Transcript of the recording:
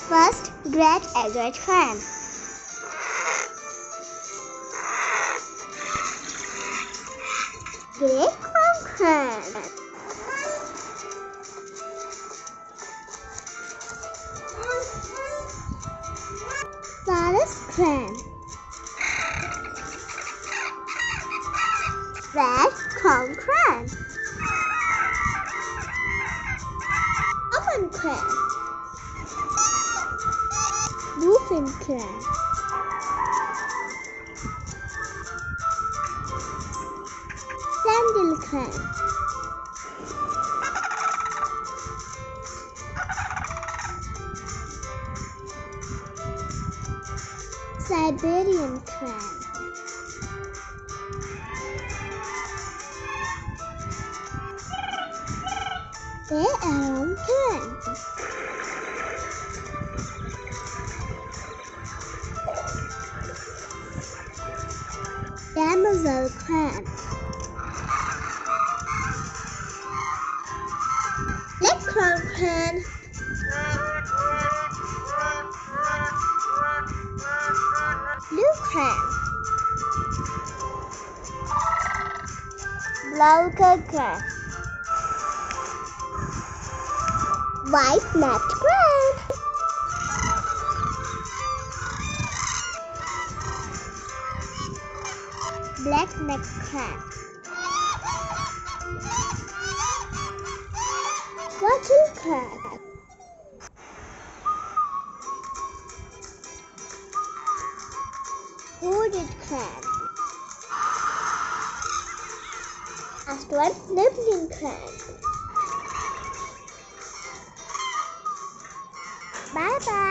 First, great egret clan. Great clan. Sarus clan. Red crown clan. Common clan. Limpkin clan. Sandhill clan. Siberian clan. Heron clan. Demoiselle clan. Limpkin clan. Blue clan. Brolga clan. White net clan. Black neck clan. Wattle clan. Hooded clan. Last one, Limpkin clan. Bye bye.